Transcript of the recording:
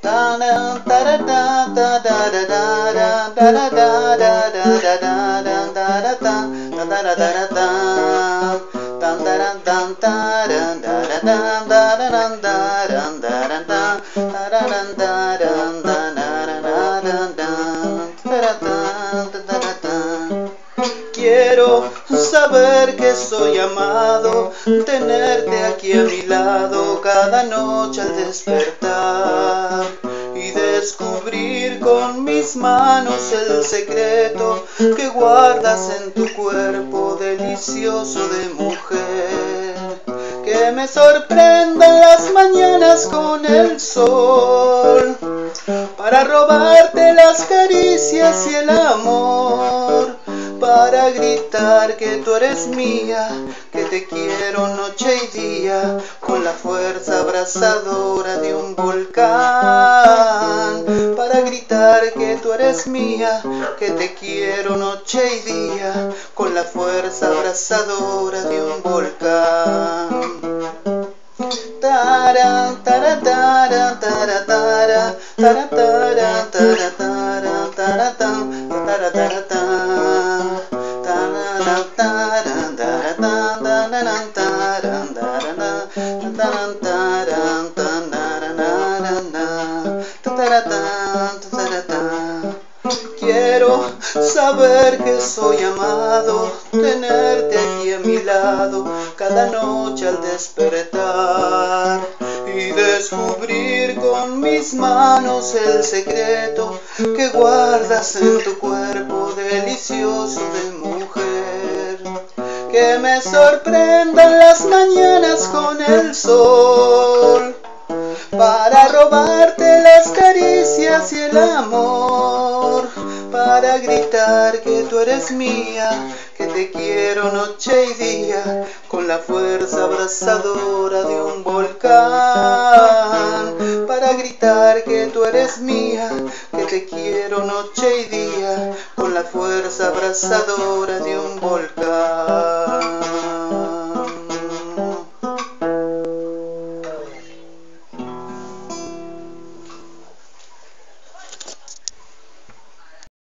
Quiero saber que soy amado, tenerte aquí a mi lado cada noche al despertar y descubrir con mis manos el secreto que guardas en tu cuerpo delicioso de mujer. Que me sorprendan las mañanas con el sol para robarte las caricias y el amor, para gritar que tú eres mía, que te quiero noche y día, con la fuerza abrasadora de un volcán. Para gritar que tú eres mía, que te quiero noche y día, con la fuerza abrasadora de un volcán. Tara, tara, tara, tara, tara, tara, tara, tara, tara, tara, tara, tara, quiero saber que soy amado, tenerte aquí a mi lado cada noche al despertar y descubrir con mis manos el secreto que guardas en tu cuerpo delicioso de mujer. Que me sorprendan las mañanas con el sol para robarte las caricias y el amor, para gritar que tú eres mía, que te quiero noche y día, con la fuerza abrasadora de un volcán. Para gritar que tú eres mía, que te quiero noche y día, con la fuerza abrasadora de un volcán.